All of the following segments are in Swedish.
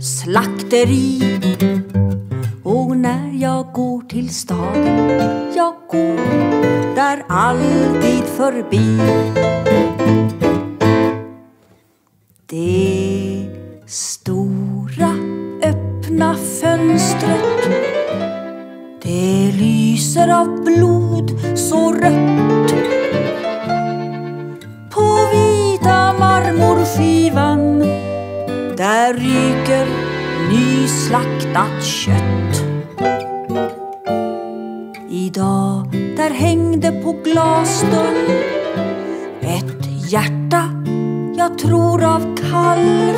slakteri. Och när jag går till staden, jag går där alltid förbi. Det stora öppna fönstret, det lyser av blod så rött. På vita marmorskivan, där ryker nyslaktat kött. Idag där hängde på glasdörren ett hjärta, jag tror av kalv,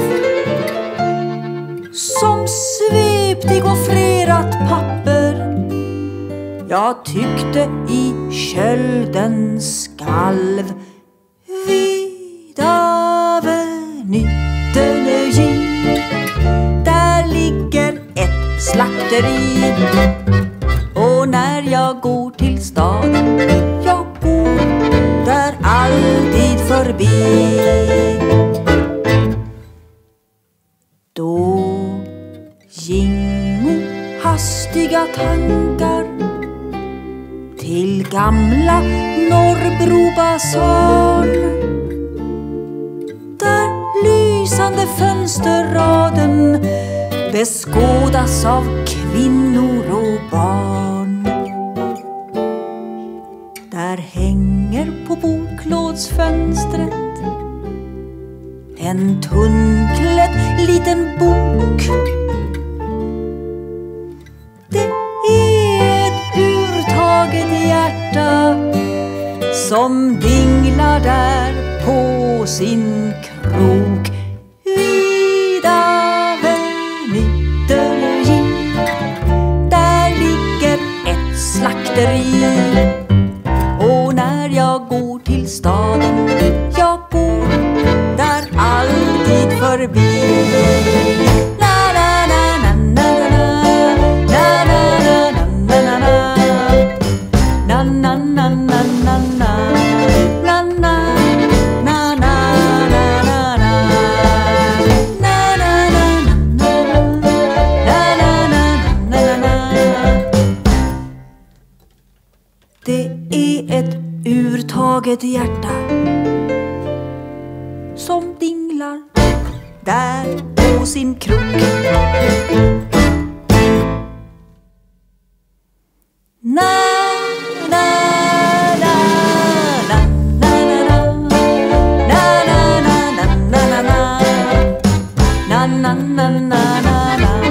som svept i goffrerat papper. Jag tyckte i kölden skalv. Vid Avenue, där ligger ett slakteri. Och när jag går till staden, jag går där alltid förbi. Då gingo hastiga tankar till gamla Norrbro basarn, där lysande fönsterraden beskådas av kvinnor och barn. Där hänger på boklådsfönstret en tunnklädd liten bok. Det är ett urtaget hjärta som dinglar där på sin krok. Vid Avenue, där ligger ett slakteri. Och när jag går till staden, jag går där alltid förbi. Det är ett urtaget hjärta som dinglar där på sin krok. Na na na na na na na na na na na na na na na na na na.